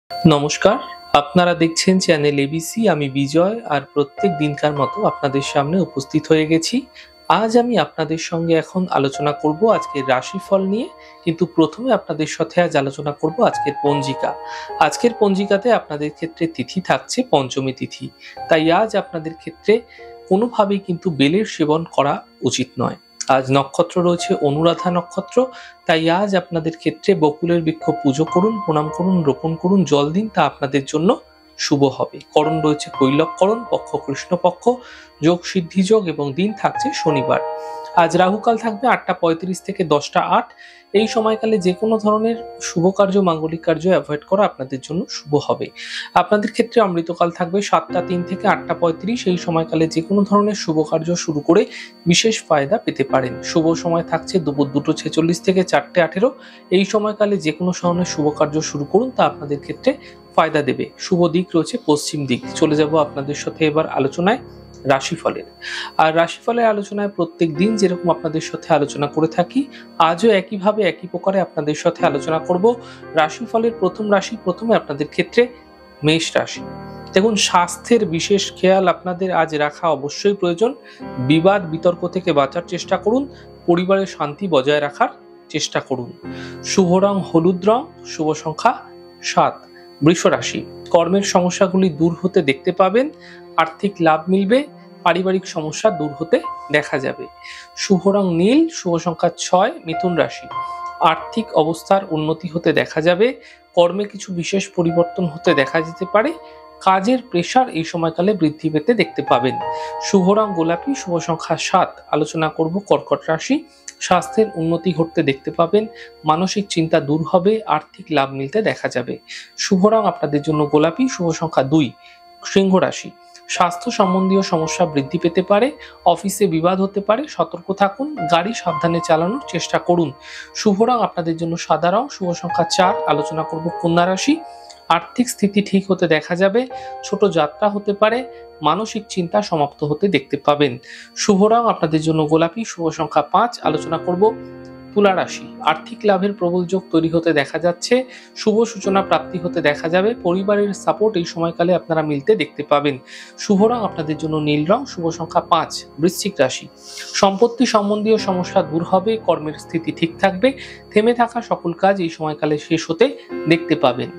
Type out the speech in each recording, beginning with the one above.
নমস্কার, আপনারা দেখছেন চ্যানেল এবিসি। আমি বিজয় আর প্রত্যেক দিনকার মতো আপনাদের সামনে উপস্থিত হয়ে গেছি। আজ আমি আপনাদের সঙ্গে এখন আলোচনা করব আজকের রাশিফল নিয়ে, কিন্তু প্রথমে আপনাদের সাথে আজ আলোচনা করব আজকের পঞ্জিকা। আজকের পঞ্জিকাতে আপনাদের ক্ষেত্রে তিথি থাকছে পঞ্চমী তিথি, তাই আজ আপনাদের ক্ষেত্রে কোনোভাবেই কিন্তু বেলের সেবন করা উচিত নয়। আজ নক্ষত্র রয়েছে অনুরাধা নক্ষত্র, তাই আজ আপনাদের ক্ষেত্রে বকুলের বৃক্ষ পুজো করুন, প্রণাম করুন, রোপণ করুন, জল দিন, তা আপনাদের জন্য শুভ হবে। করণ রয়েছে কৈলবকরণ, পক্ষ কৃষ্ণপক্ষ, যোগ সিদ্ধি যোগ এবং দিন থাকছে শনিবার। আজ রাহুকাল থাকবে 8টা 35 থেকে 10টা 8। এই সময়কালে যে কোনো ধরনের শুভ কার্য, মাঙ্গলিক কার্য অ্যাভয়েড করা আপনাদের জন্য শুভ হবে। আপনাদের ক্ষেত্রে অমৃতকাল থাকবে 7টা 3 থেকে 8টা 35। এই সময়কালে যে কোনো ধরনের শুভ কার্য শুরু করে বিশেষ ফায়দা পেতে পারেন। শুভ সময় থাকছে দুপুর 2টা 46 থেকে 4টে 18। এই সময়কালে যে কোনো ধরনের শুভ কার্য শুরু করুন, তা আপনাদের ক্ষেত্রে ফায়দা দেবে। শুভ দিক রয়েছে পশ্চিম দিক। চলে যাব আপনাদের সাথে এবার আলোচনায় রাশিফলের। আর রাশিফলের আলোচনায় প্রত্যেক দিন যেরকম আপনাদের সাথে আলোচনা করে থাকি, আজও একইভাবে একই প্রকারে আপনাদের সাথে আলোচনা করব রাশিফলের প্রথম রাশি। প্রথমে আপনাদের ক্ষেত্রে মেষ রাশি। দেখুন, স্বাস্থ্যের বিশেষ খেয়াল আপনাদের আজ রাখা অবশ্যই প্রয়োজন। বিবাদ বিতর্ক থেকে বাঁচার চেষ্টা করুন, পরিবারের শান্তি বজায় রাখার চেষ্টা করুন। শুভ রং হলুদ রং, শুভ সংখ্যা 7। বৃষ রাশি। কর্মের সমস্যাগুলি দূর হতে দেখতে পাবেন, আর্থিক লাভ মিলবে, পারিবারিক সমস্যা দূর হতে দেখা যাবে। শুভ রং নীল, শুভ সংখ্যা 6। মিথুন রাশি। আর্থিক অবস্থার উন্নতি হতে দেখা যাবে, কর্মে কিছু বিশেষ পরিবর্তন হতে দেখা যেতে পারে, কাজের প্রেসার এই সময়কালে বৃদ্ধি পেতে দেখতে পাবেন। শুভ রং গোলাপি, শুভ সংখ্যা 7। আলোচনা করব কর্কট রাশি। স্বাস্থ্যের উন্নতি ঘটতে দেখতে পাবেন, মানসিক চিন্তা দূর হবে, আর্থিক লাভ মিলতে দেখা যাবে। শুভ রং আপনাদের জন্য গোলাপি, শুভ সংখ্যা 2। সিংহ রাশি। স্বাস্থ্য সম্বন্ধীয় সমস্যা বৃদ্ধি পেতে পারে, অফিসে বিবাদ হতে পারে, সতর্ক থাকুন, গাড়ি সাবধানে চালানোর চেষ্টা করুন। শুভ রং আপনাদের জন্য সাদা রং, শুভ সংখ্যা 4। আলোচনা করব কন্যা রাশি। আর্থিক স্থিতি ঠিক হতে দেখা যাবে, ছোট যাত্রা হতে পারে, মানসিক চিন্তা সমাপ্ত হতে দেখতে পাবেন। শুভ রং আপনাদের জন্য গোলাপি, শুভ সংখ্যা 5। আলোচনা করব তুলা রাশি। আর্থিক লাভের প্রবল যোগ তৈরি হতে দেখা যাচ্ছে, শুভ সূচনা প্রাপ্তি হতে দেখা যাবে, পরিবারের সাপোর্ট এই সময়কালে আপনারা মিলতে দেখতে পাবেন। শুভ রং আপনাদের জন্য নীল রং, শুভ সংখ্যা 5। বৃশ্চিক রাশি। সম্পত্তি সম্বন্ধীয় সমস্যা দূর হবে, কর্মের স্থিতি ঠিক থাকবে, থেমে থাকা সকল কাজ এই সময়কালে শেষ হতে দেখতে পাবেন।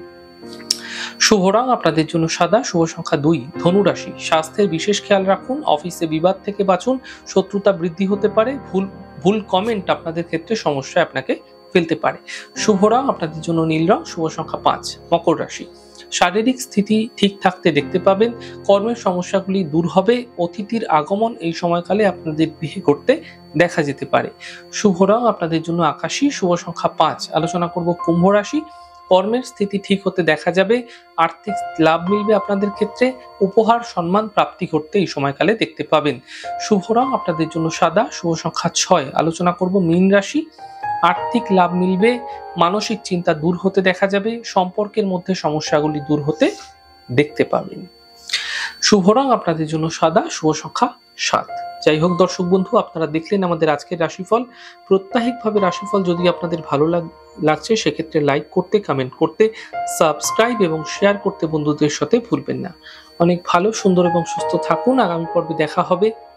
শুভ রং আপনাদের জন্য সাদা, শুভ সংখ্যা 2। ধনু রাশি। স্বাস্থ্যের বিশেষ খেয়াল রাখুন, অফিসে বিবাদ থেকে বাঁচুন, শত্রুতা বৃদ্ধি হতে পারে, ভুল কমেন্ট আপনাদের ক্ষেত্রে সমস্যায় আপনাকে ফেলতে পারে। শুভ রং আপনাদের জন্য নীল রং, শুভ সংখ্যা 5। মকর রাশি। শারীরিক স্থিতি ঠিক থাকতে দেখতে পাবেন, কর্মের সমস্যাগুলি দূর হবে, অতিথির আগমন এই সময়কালে আপনাদের গৃহে করতে দেখা যেতে পারে। শুভ রং আপনাদের জন্য আকাশী, শুভ সংখ্যা 5। আলোচনা করব কুম্ভ রাশি। কর্মের স্থিতি ঠিক হতে দেখা যাবে, আর্থিক লাভ মিলবে আপনাদের ক্ষেত্রে, উপহার সম্মান প্রাপ্তি করতে এই সময়কালে দেখতে পাবেন। শুভ রং আপনাদের জন্য সাদা, শুভ সংখ্যা 6। আলোচনা করব মীন রাশি। আর্থিক লাভ মিলবে, মানসিক চিন্তা দূর হতে দেখা যাবে, সম্পর্কের মধ্যে সমস্যাগুলি দূর হতে দেখতে পাবেন। শুভ রং আপনাদের জন্য সাদা, শুভ সংখ্যা 7। যাই হোক দর্শক বন্ধু, আপনারা দেখলেন আমাদের আজকের রাশিফল। প্রত্যাহিকভাবে রাশিফল যদি আপনাদের ভালো লাগছে, সেক্ষেত্রে লাইক করতে, কমেন্ট করতে, সাবস্ক্রাইব এবং শেয়ার করতে বন্ধুদের সাথে ভুলবেন না। অনেক ভালো, সুন্দর এবং সুস্থ থাকুন। আগামী পর্বে দেখা হবে।